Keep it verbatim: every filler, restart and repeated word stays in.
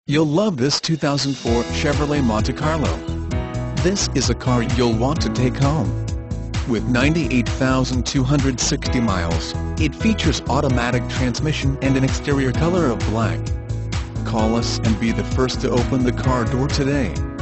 You'll love this two thousand four Chevrolet Monte Carlo. This is a car you'll want to take home. With ninety-eight thousand two hundred sixty miles, it features automatic transmission and an exterior color of black. Call us and be the first to open the car door today.